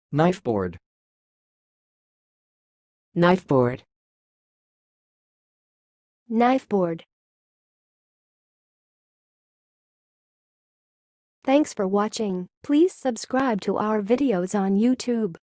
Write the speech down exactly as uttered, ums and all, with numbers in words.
knifeboard, knifeboard, knifeboard. Thanks for watching. Please subscribe to our videos on YouTube.